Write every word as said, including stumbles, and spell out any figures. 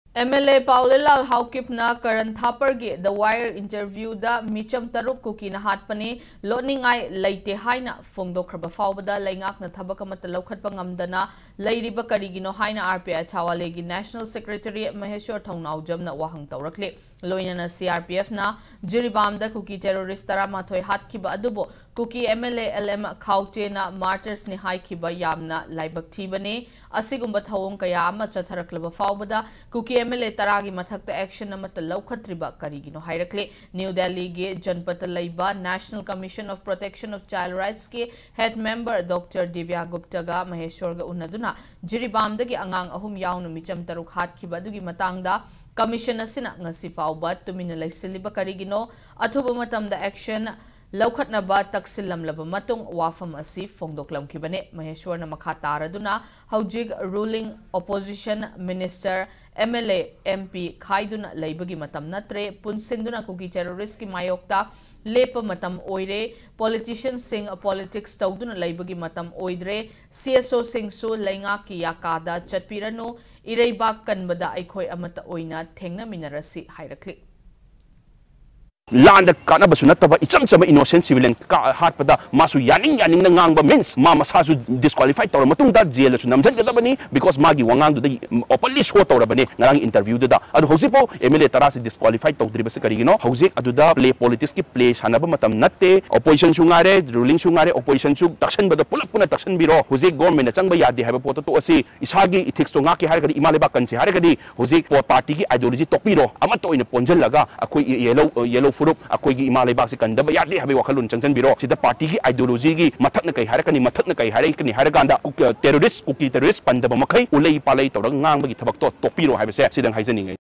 M L A Paolienlal Haukipna Karan Thapargi The Wire interview da Micham Taruk Kuki na hatpani Loningai Laite Haina Fongdo Krabafawada Langak na Tabakamat Lokat Pangamdana Lady Bakarigino Haina R P I Tawalegi National Secretary Maheshwar Taunawjam na Wahang Taurakli Loina na C R P F na Jiribam da Kuki terrorist Taramatoy Hatkiba Adubo Kuki M L A L M Kaute na Martyrs ni Haikiba Yamna Laibak Tibane Asigumba Tawong Kayama Chataraklaba Fawbada Kuki M L A Taragi Mathakta Action Namata Laukatriba Karigino Hairakle New Delhi Ge Janpata Laiba National Commission of Protection of Child Rights ke Head Member Doctor Divya Gupta ga Maheshwar ga Unaduna Jiribam dagi Angang Ahum Yaunu Micham Taruk Hatkiba Dugi Matangda Commission asina ngasi fawba tumina laisiliba karigino athuba matamda action laukhatnaba taksillamlaba matung wafam asi fongdoklam kibane Maheshwar na makha taraduna haujig ruling opposition minister M L A M P khaiduna laibagi matam natre punsinduna kuki terrorist ki mayokta lepa matam oire politicians sing politics tawduna laibagi matam oidre C S O sing su lainga ki yakada chatpirano ireibak kanbada aikhoi amata oina thengna minarasi hairakli Land kana basunataba icham chama innocent civilian ka hatpada masu yaning yaning na ngangba means ma masasu disqualified tawra matung da jail su namjan kadabani because magi wangang do openly show tawra bani ngarang interview da adu hosipo M L A tarasi disqualified tawdri bas karigino hosik adu da play politics ki play sanaba matam natte opposition sungare ruling sungare opposition su takshan bada pulak puna takshan biro hosik government na changba yadi haba poto to asi isagi ethics to ngaki har kadi imale ba kansi har kadi hosik party ki ideology topiro amato ina ponjal laga akoi yellow yellow Furup aku gi imalai basi kanda ba yadi habe wakalun changchan biro sida party gi ideology gi mathak na kai harakani mathak na kai harakani harakanda terrorist kuki terrorist pandaba makai ulai palai tawrang ngang bagi thabak to topiro habe se sidang haizani